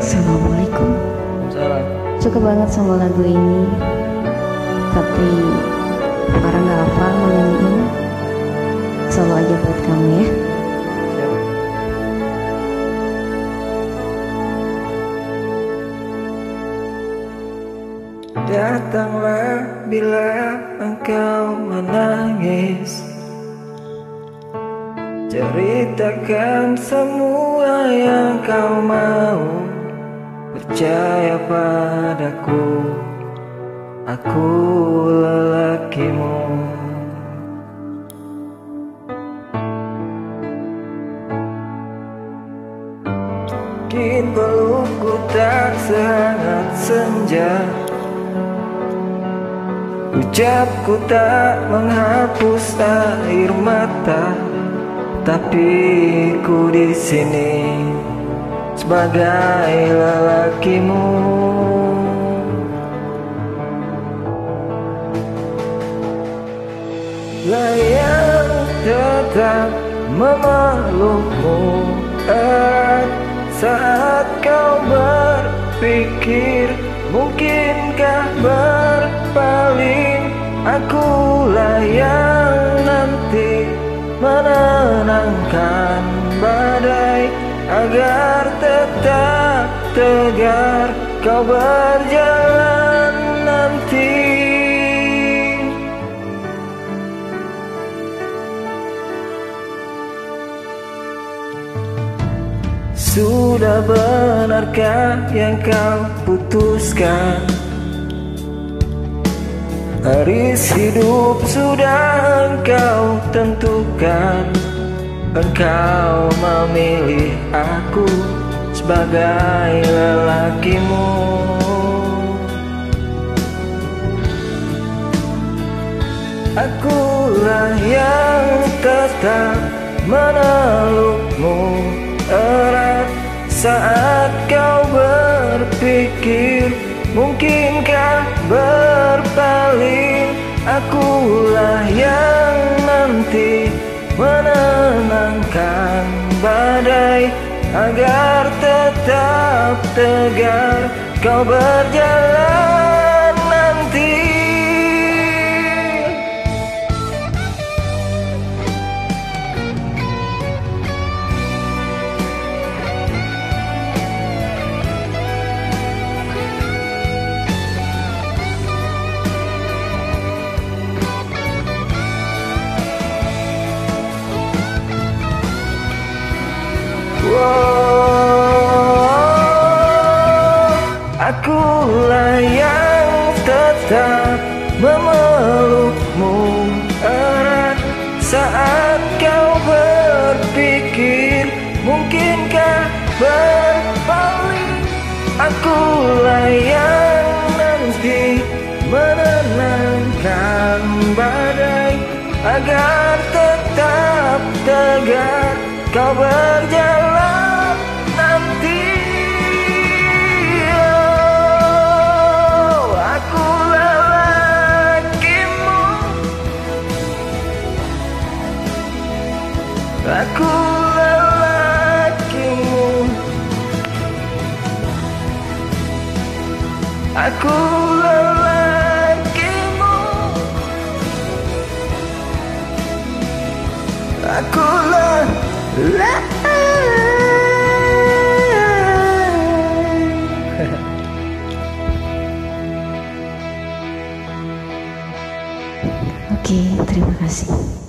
Assalamualaikum. Salam. Suka banget sama lagu ini, tapi Farah nggak hafal mau nyanyiin. Selalu aja buat kamu ya. Siap. Datanglah bila engkau menangis, ceritakan semua yang kau mau. Percaya padaku, aku lelakimu. Mungkin pelukku tak sehangat senja, ucapku tak menghapus air mata, tapi ku di sini sebagai lelakimu. Layang tetap memelukmu erat saat kau berpikir mungkinkah berpaling. Akulah yang nanti menenangkan badai agar tetap tegar kau berjalan nanti. Sudah benarkah yang kau putuskan? Garis hidup sudah engkau tentukan. Engkau memilih aku sebagai lelakimu. Akulah yang tetap memelukmu erat saat kau berpikir mungkinkah berpaling. Akulah yang nanti menenangkan badai agar tetap tegar kau berjalan nanti. Akulah yang tetap memelukmu erat saat kau berpikir mungkinkah berpaling. Akulah yang nanti menenangkan badai agar tetap tegar kau berjalan nanti. Oh, aku lelakimu, aku lelakimu, aku lelakimu, aku Oke, terima kasih.